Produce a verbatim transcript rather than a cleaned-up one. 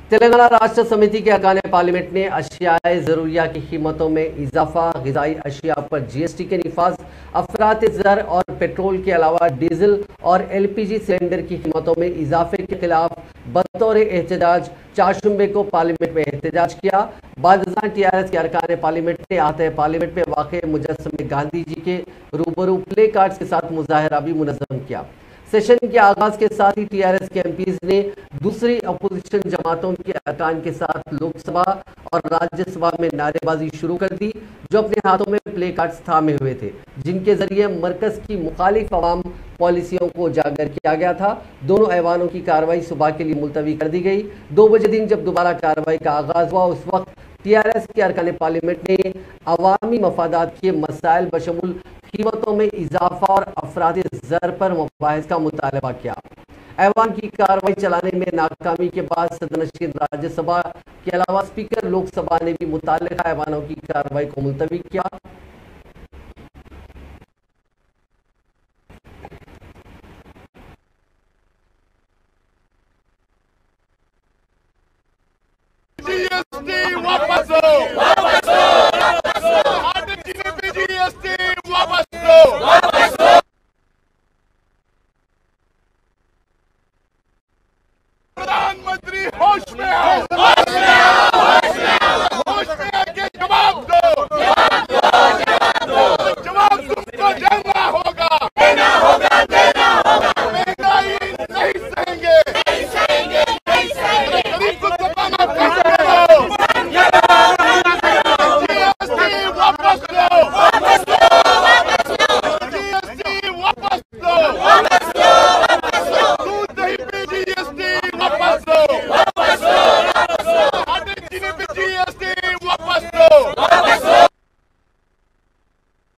तेलंगाना राष्ट्र समिति के अरकान पार्लियामेंट ने अशियाए ज़रूरिया की कीमतों में इजाफा, ग़िज़ाई अशिया पर जीएसटी के निफाज, अफरात ज़र और पेट्रोल के अलावा डीजल और एलपीजी सिलेंडर की कीमतों में इजाफे के खिलाफ बतौर एहतजाज चारशंबे को पार्लियामेंट में एहतजाज किया। बाद टीआरएस के अरकान पार्लियामेंट ने आहते पार्लियामेंट में वाक़ मुजस्समे गांधी जी के रूबरू प्ले कार्ड्स के साथ मुजाहरा भी मुनज़्ज़म किया। सेशन के आगाज के साथ ही टीआरएस के एमपीज ने दूसरी अपोजिशन जमातों के अरकान के साथ लोकसभा और राज्यसभा में नारेबाजी शुरू कर दी, जो अपने हाथों में प्ले कार्ड्स थामे हुए थे, जिनके जरिए मरकज की मुखालिफ अवाम पॉलिसियों को उजागर किया गया था। दोनों ऐवानों की कार्रवाई सुबह के लिए मुलतवी कर दी गई। दो बजे दिन जब दोबारा कार्रवाई का आगाज हुआ, उस वक्त टीआरएस के अरकान पार्लियामेंट ने अवामी मफादात के मसाइल बशमुल कीमतों में इजाफा और अफरादी ज़र पर मुबाहिस का मुतालबा किया। ऐवान की कार्रवाई चलाने में नाकामी के बाद सदनशीन राज्यसभा के अलावा स्पीकर लोकसभा ने भी मुताल्लिका ऐवानों की कार्रवाई को मुलतवी किया। जीएसटी वापस दो, वापस दो, जीएसटी वापस दो, वापस दो। प्रधानमंत्री होश में